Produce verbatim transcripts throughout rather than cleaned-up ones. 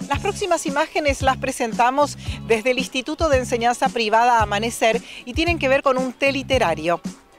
Las próximas imágenes las presentamos desde el Instituto de Enseñanza Privada Amanecer y tienen que ver con un té literario.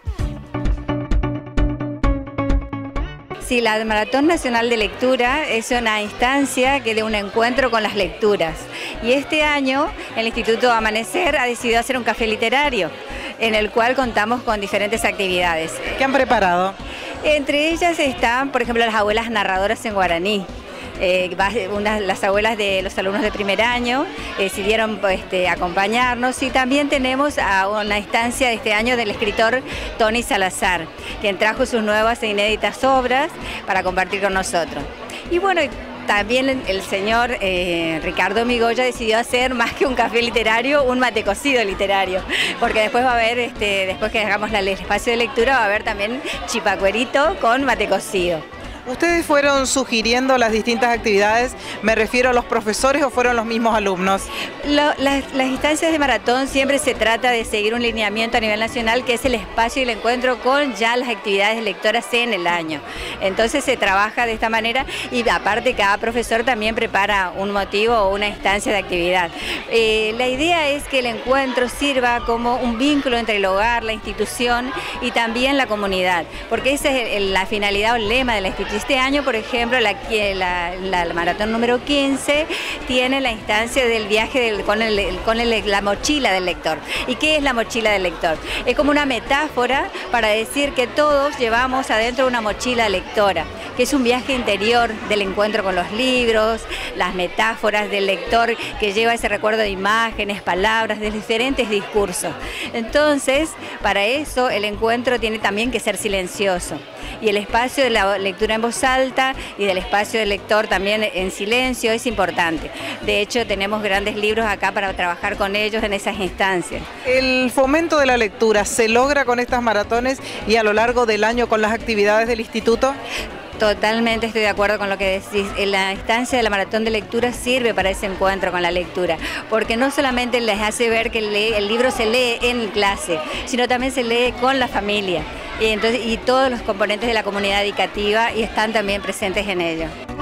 Sí, la Maratón Nacional de Lectura es una instancia que de un encuentro con las lecturas. Y este año el Instituto Amanecer ha decidido hacer un café literario, en el cual contamos con diferentes actividades. ¿Qué han preparado? Entre ellas están, por ejemplo, las abuelas narradoras en guaraní. Eh, una, las abuelas de los alumnos de primer año eh, decidieron este, acompañarnos, y también tenemos a una instancia de este año del escritor Tony Salazar, quien trajo sus nuevas e inéditas obras para compartir con nosotros. Y bueno, también el señor eh, Ricardo Migoya decidió hacer, más que un café literario, un mate cocido literario, porque después va a haber, este, después que hagamos el espacio de lectura, va a haber también chipacuerito con mate cocido. ¿Ustedes fueron sugiriendo las distintas actividades? ¿Me refiero a los profesores o fueron los mismos alumnos? Lo, las, las instancias de maratón siempre se trata de seguir un lineamiento a nivel nacional, que es el espacio y el encuentro con ya las actividades lectoras en el año. Entonces se trabaja de esta manera, y aparte cada profesor también prepara un motivo o una instancia de actividad. Eh, la idea es que el encuentro sirva como un vínculo entre el hogar, la institución y también la comunidad, porque esa es el, la finalidad o el lema de la institución. Este año, por ejemplo, la, la, la, la maratón número quince tiene la instancia del viaje del, con, el, con el, la mochila del lector. ¿Y qué es la mochila del lector? Es como una metáfora para decir que todos llevamos adentro una mochila lectora, que es un viaje interior del encuentro con los libros, las metáforas del lector que lleva ese recuerdo de imágenes, palabras, de diferentes discursos. Entonces, para eso el encuentro tiene también que ser silencioso. Y el espacio de la lectura en voz alta y del espacio del lector también en silencio es importante. De hecho, tenemos grandes libros acá para trabajar con ellos en esas instancias. ¿El fomento de la lectura se logra con estas maratones y a lo largo del año con las actividades del instituto? Totalmente estoy de acuerdo con lo que decís. La instancia de la maratón de lectura sirve para ese encuentro con la lectura, porque no solamente les hace ver que el, el libro se lee en clase, sino también se lee con la familia. Y, entonces, y todos los componentes de la comunidad educativa y están también presentes en ello.